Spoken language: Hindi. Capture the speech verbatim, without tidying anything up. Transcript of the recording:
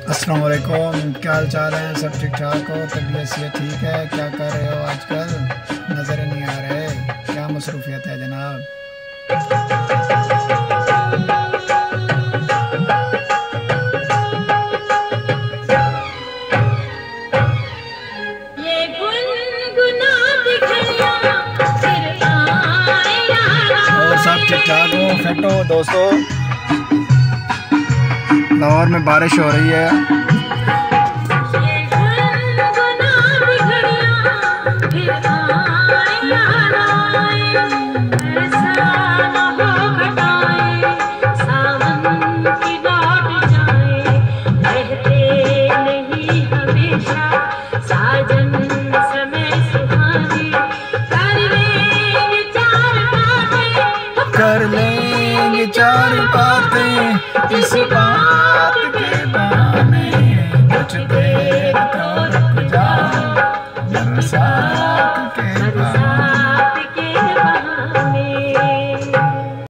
अस्सलाम वालेकुम, क्या हाल चाल है? सब ठीक ठाक हो? तबीयत से ठीक है? क्या कर रहे हो आजकल? नज़र ही नहीं आ रहे। क्या मसरूफियत है जनाब? ये गुनगुना दिखला फिर आया और सब ठीक ठाक हो? फिट हो दोस्तों? लाहौर में बारिश हो रही है। ये गुनगुना दिखला फिर आया ऐसा न हो घटाए सावन की लौट जाए रहते नहीं हमेशा साजन समय सुहाने कर लेंगे चार बातें कर लेंगे चार बातें इस बात के बहाने। कुछ देर तो रुक जाओ बरसात